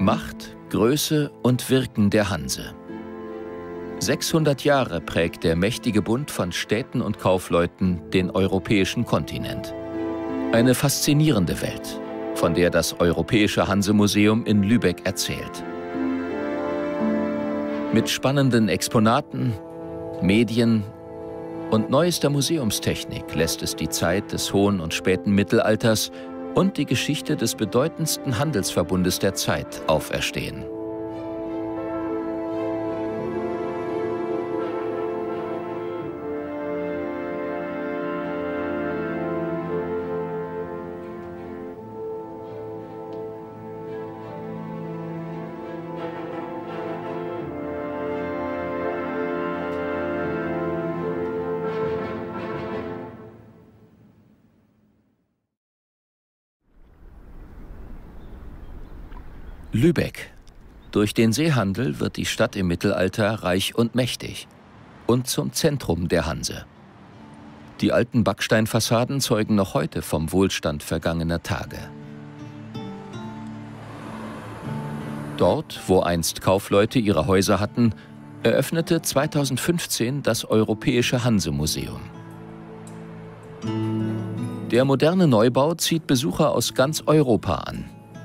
Macht, Größe und Wirken der Hanse. 600 Jahre prägt der mächtige Bund von Städten und Kaufleuten den europäischen Kontinent. Eine faszinierende Welt, von der das Europäische Hansemuseum in Lübeck erzählt. Mit spannenden Exponaten, Medien und neuester Museumstechnik lässt es die Zeit des hohen und späten Mittelalters und die Geschichte des bedeutendsten Handelsverbundes der Zeit auferstehen. Lübeck. Durch den Seehandel wird die Stadt im Mittelalter reich und mächtig und zum Zentrum der Hanse. Die alten Backsteinfassaden zeugen noch heute vom Wohlstand vergangener Tage. Dort, wo einst Kaufleute ihre Häuser hatten, eröffnete 2015 das Europäische Hansemuseum. Der moderne Neubau zieht Besucher aus ganz Europa an.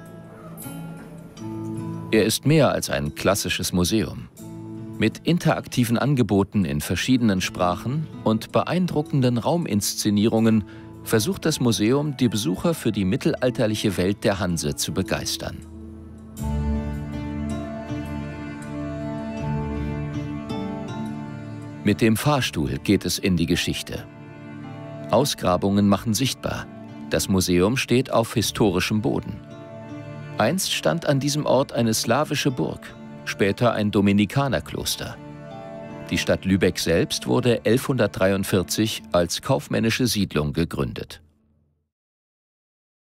Er ist mehr als ein klassisches Museum. Mit interaktiven Angeboten in verschiedenen Sprachen und beeindruckenden Rauminszenierungen versucht das Museum, die Besucher für die mittelalterliche Welt der Hanse zu begeistern. Mit dem Fahrstuhl geht es in die Geschichte. Ausgrabungen machen sichtbar, das Museum steht auf historischem Boden. Einst stand an diesem Ort eine slawische Burg, später ein Dominikanerkloster. Die Stadt Lübeck selbst wurde 1143 als kaufmännische Siedlung gegründet.